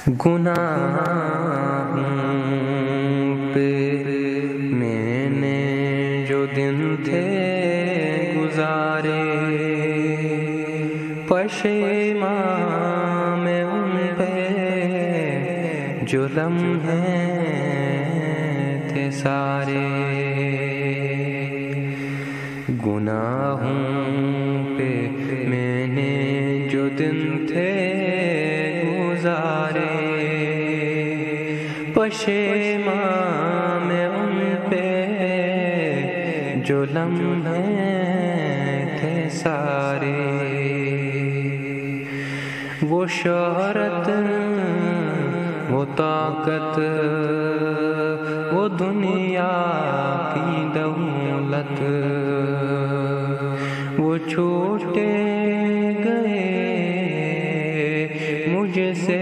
گناہوں پہ میں نے جو دن تھے گزارے، پشیماں میں ان پہ جو لمحے تھے سارے، گناہوں پہ میں نے جو دن تھے گزارے، پشیماں میں ان پہ جو لمحے تھے سارے، وہ شہرت، وہ طاقت، وہ دنیا کی دولت، وہ چھوٹے گئے مجھ سے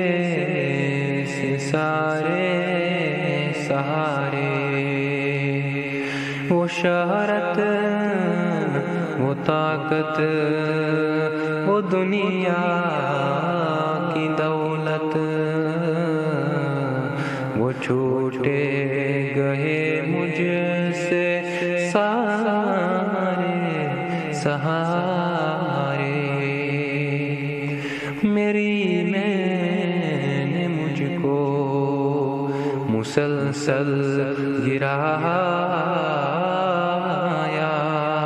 سارے سہارے، وہ شہرت، وہ طاقت، وہ دنیا کی دولت، وہ چھوٹے گئے مجھ سے سارے سہارے، میری میں نے مجھ کو مسلسل گرایا،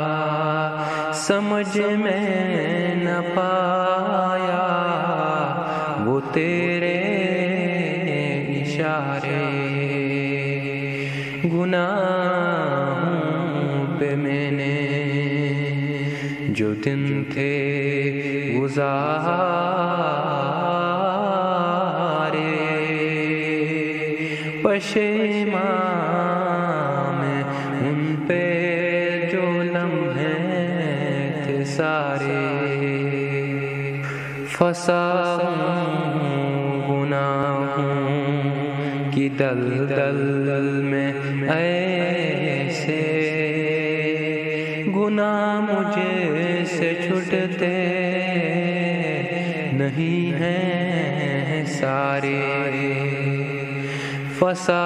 سمجھ میں نہ پایا وہ تیرے اشارے، گناہوں پہ میں نے جو دن تھے گزارے، پشیماں میں ان پہ جو لمحے تھے سارے، پھنسا گناہوں کی دلدل میں ایسے، گناہ مجھے سے چھٹتے نہیں ہیں سارے، پھنسا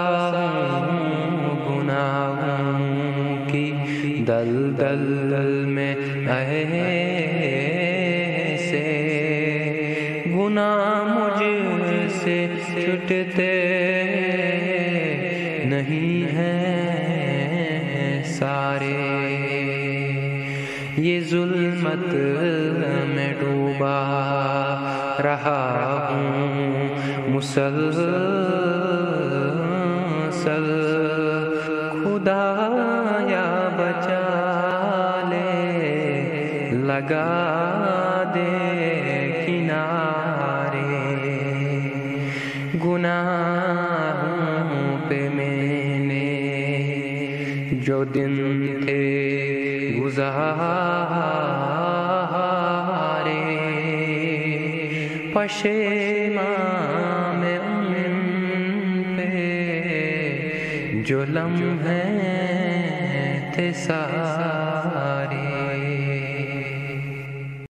گناہوں کی دلدل میں ایسے، گناہ مجھ سے چھٹتے نہیں ہیں سارے، یہ ظلمت میں ڈوبا رہا ہوں مسلسل، خدایا بچا لے، لگا دے کنارے، گناہوں پہ میں نے جو دن تھے گزارے، پشیماں میں ان پہ جو لمحے تھے سارے۔